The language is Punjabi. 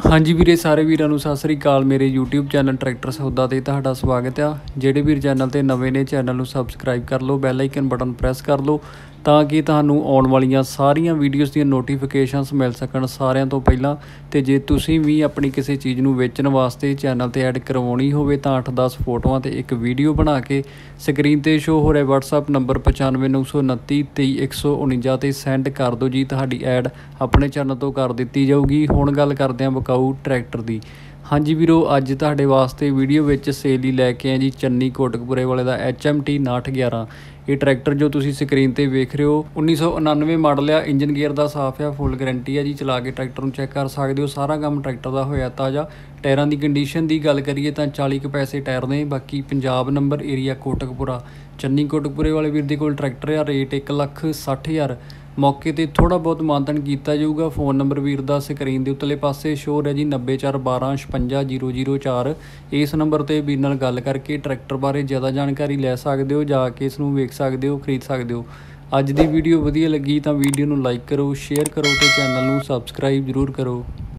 ਹਾਂਜੀ ਵੀਰੇ, ਸਾਰੇ ਵੀਰਾਂ ਨੂੰ ਸਤਿ ਸ੍ਰੀ ਅਕਾਲ। ਮੇਰੇ YouTube ਚੈਨਲ ਟਰੈਕਟਰ ਸੌਦਾ ਤੇ ਤੁਹਾਡਾ ਸਵਾਗਤ ਆ। ਜਿਹੜੇ ਵੀਰ ਚੈਨਲ ਤੇ ਨਵੇਂ ਨੇ, ਚੈਨਲ ਨੂੰ ਸਬਸਕ੍ਰਾਈਬ ਕਰ ਲਓ, ਬੈਲ ਆਈਕਨ ਬਟਨ ਪ੍ਰੈਸ ਕਰ ਲਓ ਤਾਂ ਕਿ ਤੁਹਾਨੂੰ ਆਉਣ ਵਾਲੀਆਂ ਸਾਰੀਆਂ ਵੀਡੀਓਜ਼ ਦੀਆਂ ਨੋਟੀਫਿਕੇਸ਼ਨਸ ਮਿਲ ਸਕਣ ਸਾਰਿਆਂ ਤੋਂ ਪਹਿਲਾਂ। ਤੇ ਜੇ ਤੁਸੀਂ ਵੀ ਆਪਣੀ ਕਿਸੇ ਚੀਜ਼ ਨੂੰ ਵੇਚਣ ਵਾਸਤੇ ਚੈਨਲ ਤੇ ਐਡ ਕਰਵਾਉਣੀ ਹੋਵੇ ਤਾਂ 8-10 ਫੋਟੋਆਂ ਤੇ ਇੱਕ ਵੀਡੀਓ ਬਣਾ ਕੇ ਸਕਰੀਨ ਤੇ ਸ਼ੋ ਹੋ ਰਿਹਾ WhatsApp ਨੰਬਰ 9592293149 ਤੇ ਸੈਂਡ ਕਰ ਦਿਓ ਜੀ। ਤੁਹਾਡੀ ਐਡ ਆਪਣੇ ਚੈਨਲ ਤੋਂ ਕਰ ਦਿੱਤੀ ਜਾਊਗੀ। ਹੁਣ ਗੱਲ ਕਰਦੇ ਹਾਂ ਵਿਕਾਊ ਟਰੈਕਟਰ ਦੀ। ਹਾਂਜੀ ਵੀਰੋ, ਅੱਜ ਤੁਹਾਡੇ ਵਾਸਤੇ ਵੀਡੀਓ ਵਿੱਚ ਸੇਲ ਹੀ ਲੈ ਕੇ ਆਏ ਜੀ ਚੰਨੀ ਕੋਟਕਪੂਰੇ ਵਾਲੇ ਦਾ HMT 5911। ਇਹ ਟਰੈਕਟਰ ਜੋ ਤੁਸੀਂ ਸਕਰੀਨ ਤੇ ਵੇਖ ਰਹੇ ਹੋ 1999 ਮਾਡਲ ਆ। ਇੰਜਨ ਗੇਅਰ ਦਾ ਸਾਫ਼ ਆ, ਫੁੱਲ ਗਾਰੰਟੀ ਆ ਜੀ। ਚਲਾ ਕੇ ਟਰੈਕਟਰ ਨੂੰ ਚੈੱਕ ਕਰ ਸਕਦੇ ਹੋ। ਸਾਰਾ ਕੰਮ ਟਰੈਕਟਰ ਦਾ ਹੋਇਆ ਤਾਜ਼ਾ। ਟਾਇਰਾਂ ਦੀ ਕੰਡੀਸ਼ਨ ਦੀ ਗੱਲ ਕਰੀਏ ਤਾਂ 40 ਕੁ ਪੈਸੇ ਟਾਇਰ ਨੇ। ਬਾਕੀ ਪੰਜਾਬ ਨੰਬਰ, ਏਰੀਆ ਕੋਟਕਪੂਰਾ, ਚੰਨੀ ਕੋਟਕਪੂਰੇ ਵਾਲੇ ਵੀਰ ਦੇ ਕੋਲ ਟਰੈਕਟਰ ਆ। ਰੇਟ 1,60,000। ਮੌਕੇ 'ਤੇ ਥੋੜ੍ਹਾ ਬਹੁਤ ਮਾਨਤਨ ਕੀਤਾ ਜਾਊਗਾ। ਫ਼ੋਨ ਨੰਬਰ ਵੀਰ ਦਾ ਸਕਰੀਨ ਦੇ ਉੱਤਲੇ ਪਾਸੇ ਸ਼ੋਅ ਹੈ ਜੀ 9412155004। ਇਸ ਨੰਬਰ 'ਤੇ ਵੀਰ ਨਾਲ ਗੱਲ ਕਰਕੇ ਟਰੈਕਟਰ ਬਾਰੇ ਜ਼ਿਆਦਾ ਜਾਣਕਾਰੀ ਲੈ ਸਕਦੇ ਹੋ। ਜਾ ਕੇ ਇਸ ਨੂੰ ਵੇਖ ਸਕਦੇ ਹੋ, ਖਰੀਦ ਸਕਦੇ ਹੋ। ਅੱਜ ਦੀ ਵੀਡੀਓ ਵਧੀਆ ਲੱਗੀ ਤਾਂ ਵੀਡੀਓ ਨੂੰ ਲਾਈਕ ਕਰੋ, ਸ਼ੇਅਰ ਕਰੋ ਅਤੇ ਚੈਨਲ ਨੂੰ ਸਬਸਕ੍ਰਾਈਬ ਜ਼ਰੂਰ ਕਰੋ।